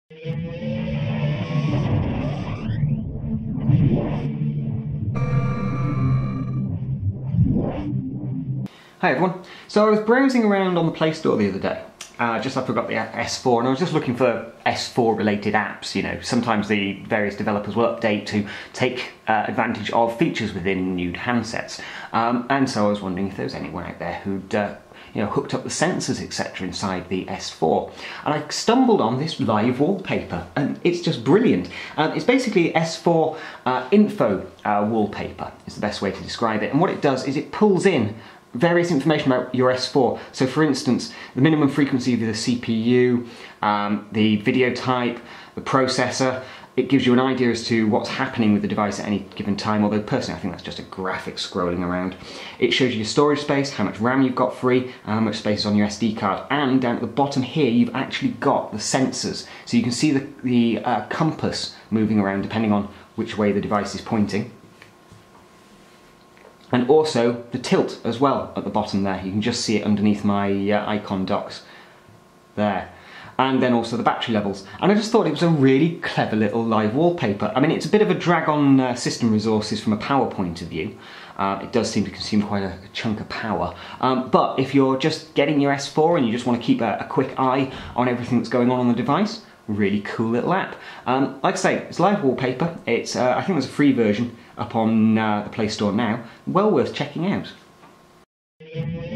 Hi everyone. So I was browsing around on the Play Store the other day, just after I got the S4, and I was just looking for S4 related apps. You know, sometimes the various developers will update to take advantage of features within new handsets. And so I was wondering if there was anyone out there who'd hooked up the sensors, etc. inside the S4. And I stumbled on this live wallpaper, and it's just brilliant. It's basically S4 info wallpaper, is the best way to describe it. And what it does is it pulls in various information about your S4. So for instance, the minimum frequency of the CPU, the video type, the processor. It gives you an idea as to what's happening with the device at any given time, although personally I think that's just a graphic scrolling around. It shows you your storage space, how much RAM you've got free, and how much space is on your SD card. And down at the bottom here, you've actually got the sensors. So you can see the compass moving around depending on which way the device is pointing. And also the tilt as well at the bottom there. You can just see it underneath my icon docks there. And then also the battery levels. And I just thought it was a really clever little live wallpaper. I mean, it's a bit of a drag on system resources from a power point of view. It does seem to consume quite a chunk of power. But if you're just getting your S4 and you just want to keep a quick eye on everything that's going on the device, really cool little app. Like I say, it's live wallpaper. It's I think there's a free version up on the Play Store now. Well worth checking out.